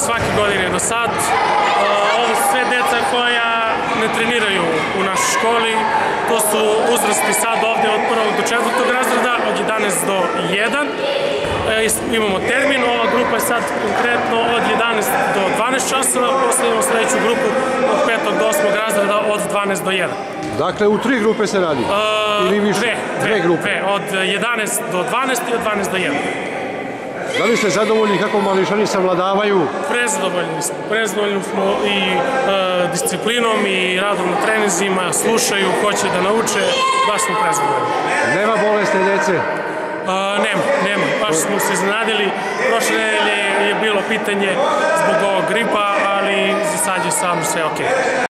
svake godine do sad. Ovo su sve deca koja ne treniraju u našoj školi. To su uzrasti sad ovde od 1. do 4. razreda, od 11 do 1. Imamo termin, ova grupa je sad konkretno od 11 do 12 časova, posle imamo sledeću grupu od 5. do 8. razreda od 12 do 1. Dakle, u 3 grupe se radi? Ili više? Dve grupe? Od 11 do 12 i od 12 do 1. Da li ste zadovoljni kako mališani savladavaju? Prezadovoljni smo i disciplinom i radom na treninzima, slušaju, hoće da nauče, baš smo prezadovoljni. Nema bolesne dece? Nema. Baš smo se iznenadili. Prošle nedelje je bilo pitanje zbog ovog gripa, ali za sad je samo sve okej.